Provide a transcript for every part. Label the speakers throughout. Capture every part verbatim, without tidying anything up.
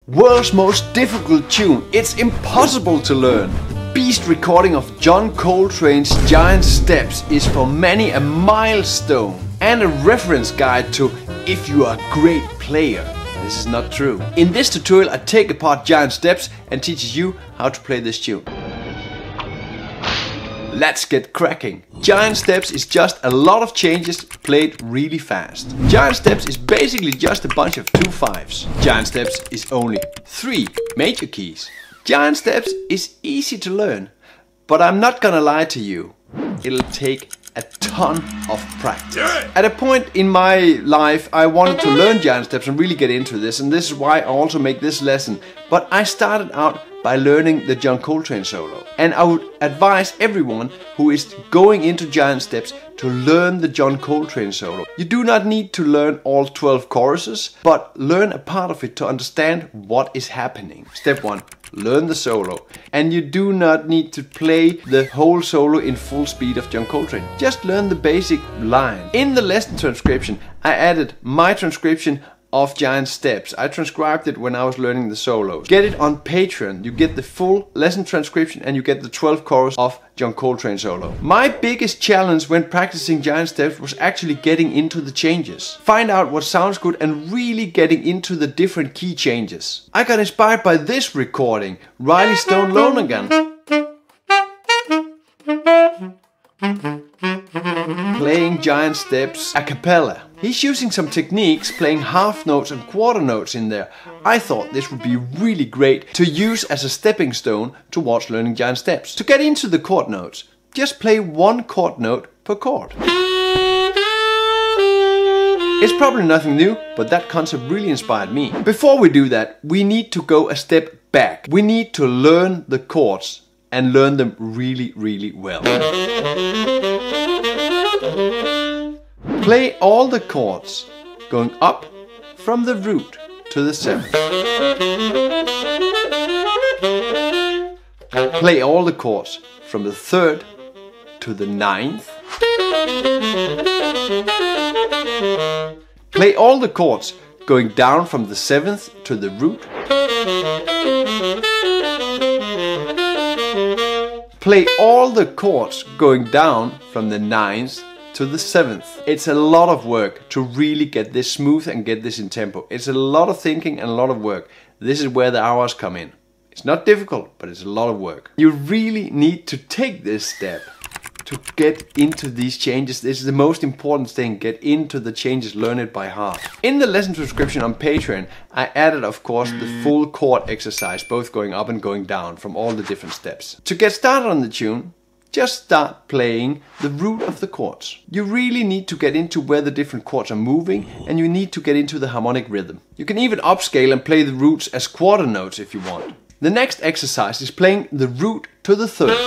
Speaker 1: World's most difficult tune. It's impossible to learn. Beast recording of John Coltrane's Giant Steps is for many a milestone and a reference guide to if you are a great player. This is not true. In this tutorial I take apart Giant Steps and teaches you how to play this tune. Let's get cracking. Giant Steps is just a lot of changes played really fast. Giant Steps is basically just a bunch of two fives. Giant Steps is only three major keys. Giant Steps is easy to learn, but I'm not gonna lie to you. It'll take a ton of practice. At a point in my life I wanted to learn Giant Steps and really get into this, and this is why I also make this lesson. But I started out by learning the John Coltrane solo. And I would advise everyone who is going into Giant Steps to learn the John Coltrane solo. You do not need to learn all twelve choruses, but learn a part of it to understand what is happening. Step one, learn the solo. And you do not need to play the whole solo in full speed of John Coltrane. Just learn the basic line. In the lesson transcription, I added my transcription of Giant Steps. I transcribed it when I was learning the solos. Get it on Patreon. You get the full lesson transcription and you get the twelve chorus of John Coltrane solo. My biggest challenge when practicing Giant Steps was actually getting into the changes. Find out what sounds good and really getting into the different key changes. I got inspired by this recording, Riley Stone Lonergan. Playing Giant Steps a cappella. He's using some techniques playing half notes and quarter notes in there. I thought this would be really great to use as a stepping stone towards learning Giant Steps. To get into the chord notes, just play one chord note per chord. It's probably nothing new, but that concept really inspired me. Before we do that, we need to go a step back. We need to learn the chords and learn them really, really well. Play all the chords going up from the root to the seventh. Play all the chords from the third to the ninth. Play all the chords going down from the seventh to the root. Play all the chords going down from the ninth to the seventh. It's a lot of work to really get this smooth and get this in tempo. It's a lot of thinking and a lot of work. This is where the hours come in. It's not difficult, but it's a lot of work. You really need to take this step to get into these changes. This is the most important thing. Get into the changes, learn it by heart. In the lesson transcription on Patreon, I added, of course, the full chord exercise, both going up and going down from all the different steps. To get started on the tune, just start playing the root of the chords. You really need to get into where the different chords are moving, and you need to get into the harmonic rhythm. You can even upscale and play the roots as quarter notes if you want. The next exercise is playing the root to the third.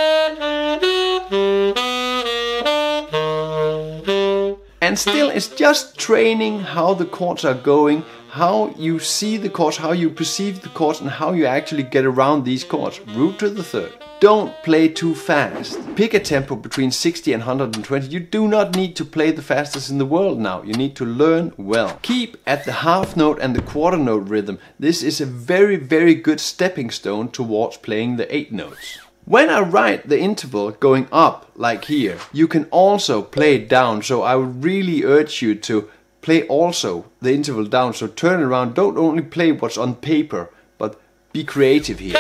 Speaker 1: And still, it's just training how the chords are going, how you see the chords, how you perceive the chords, and how you actually get around these chords. Root to the third. Don't play too fast. Pick a tempo between sixty and one hundred twenty. You do not need to play the fastest in the world now. You need to learn well. Keep at the half note and the quarter note rhythm. This is a very, very good stepping stone towards playing the eight notes. When I write the interval going up, like here, you can also play it down. So I would really urge you to play also the interval down. So turn around. Don't only play what's on paper, but be creative here.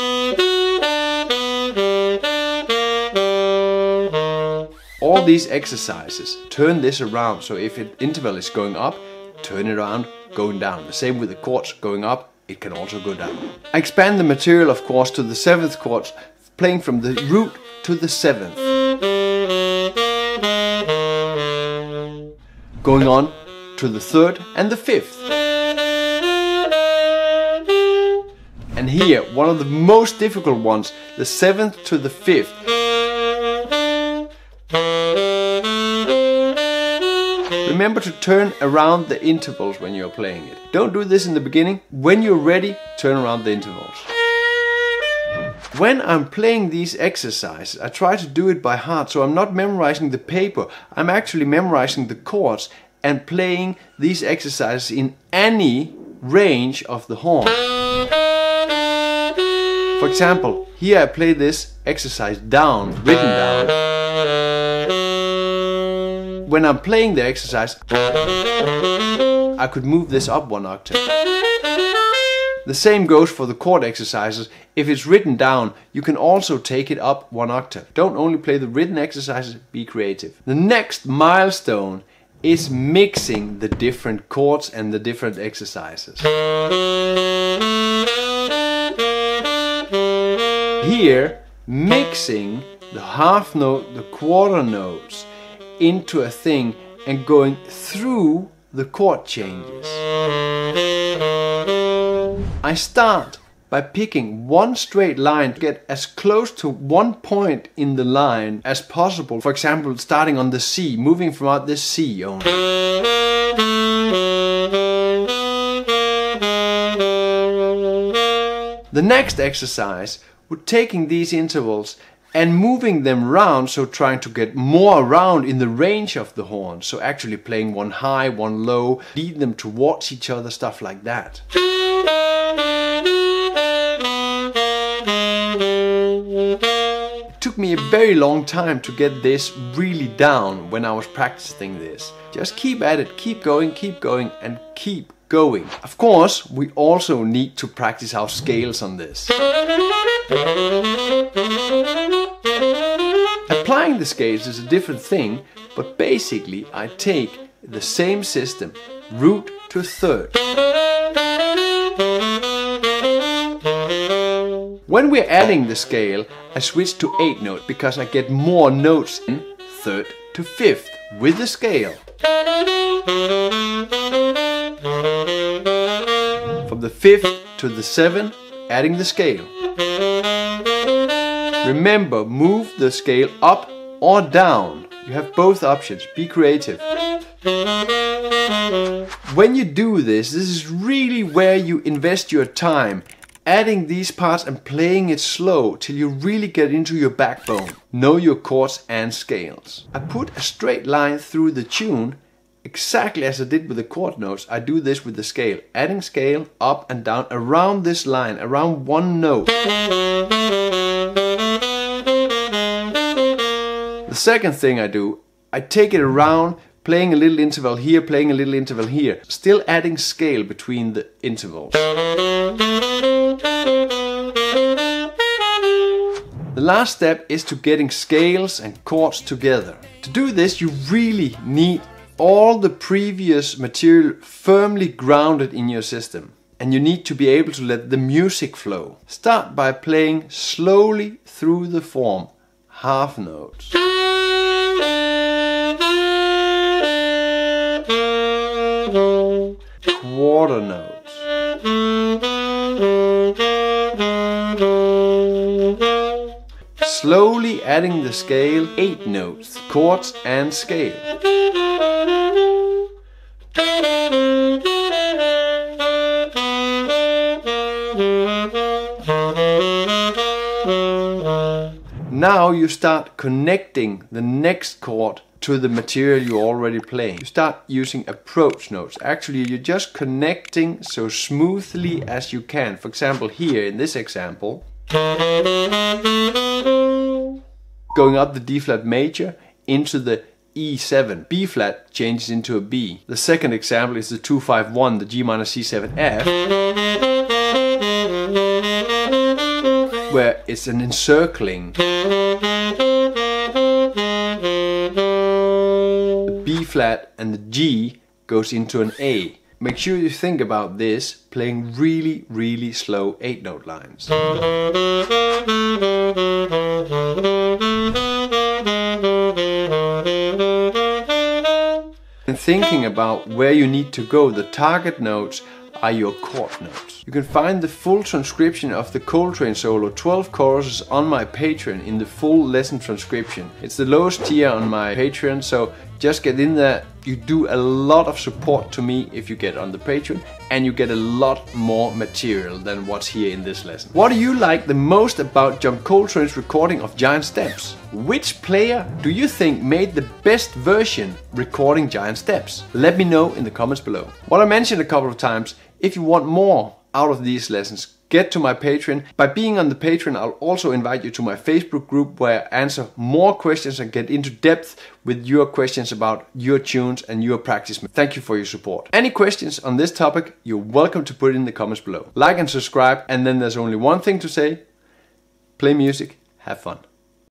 Speaker 1: All these exercises, turn this around. So if an interval is going up, turn it around, going down. The same with the chords going up, it can also go down. I expand the material, of course, to the seventh chords, playing from the root to the seventh. Going on to the third and the fifth. And here, one of the most difficult ones, the seventh to the fifth. Remember to turn around the intervals when you're playing it. Don't do this in the beginning. When you're ready, turn around the intervals. When I'm playing these exercises, I try to do it by heart, so I'm not memorizing the paper. I'm actually memorizing the chords and playing these exercises in any range of the horn. For example, here I play this exercise down, written down. When I'm playing the exercise, I could move this up one octave. The same goes for the chord exercises. If it's written down, you can also take it up one octave. Don't only play the written exercises, be creative. The next milestone is mixing the different chords and the different exercises. Here, mixing the half note, the quarter notes into a thing and going through the chord changes. I start by picking one straight line to get as close to one point in the line as possible. For example, starting on the C, moving from out this C only. The next exercise would taking these intervals and moving them round, so trying to get more around in the range of the horn. So actually playing one high, one low, lead them towards each other, stuff like that. It took me a very long time to get this really down when I was practicing this. Just keep at it, keep going, keep going, and keep going. Of course, we also need to practice our scales on this. Applying the scales is a different thing, but basically I take the same system, root to third. When we're adding the scale, I switch to eighth note because I get more notes in third to fifth with the scale. From the fifth to the seventh, adding the scale. Remember, move the scale up or down. You have both options. Be creative. When you do this, this is really where you invest your time, adding these parts and playing it slow till you really get into your backbone. Know your chords and scales. I put a straight line through the tune exactly as I did with the chord notes. I do this with the scale, adding scale up and down around this line, around one note. The second thing I do, I take it around, playing a little interval here, playing a little interval here, still adding scale between the intervals. The last step is to getting scales and chords together. To do this, you really need all the previous material firmly grounded in your system. And you need to be able to let the music flow. Start by playing slowly through the form, half notes. Quarter notes. Slowly adding the scale, eight notes, chords and scale. Now you start connecting the next chord to the material you're already playing. You start using approach notes. Actually, you're just connecting so smoothly as you can. For example, here in this example, going up the D flat major into the E seven. B flat changes into a B. The second example is the two five one, the G minor C seven F, where it's an encircling. The B flat and the G goes into an A. Make sure you think about this, playing really, really slow eight note lines. And thinking about where you need to go, the target notes are your chord notes. You can find the full transcription of the Coltrane solo, twelve choruses, on my Patreon in the full lesson transcription. It's the lowest tier on my Patreon, so just get in there. You do a lot of support to me if you get on the Patreon, and you get a lot more material than what's here in this lesson. What do you like the most about John Coltrane's recording of Giant Steps? Which player do you think made the best version recording Giant Steps? Let me know in the comments below. What I mentioned a couple of times If you want more out of these lessons, get to my Patreon. By being on the Patreon, I'll also invite you to my Facebook group where I answer more questions and get into depth with your questions about your tunes and your practice. Thank you for your support. Any questions on this topic, you're welcome to put it in the comments below. Like and subscribe, and then there's only one thing to say: play music, have fun.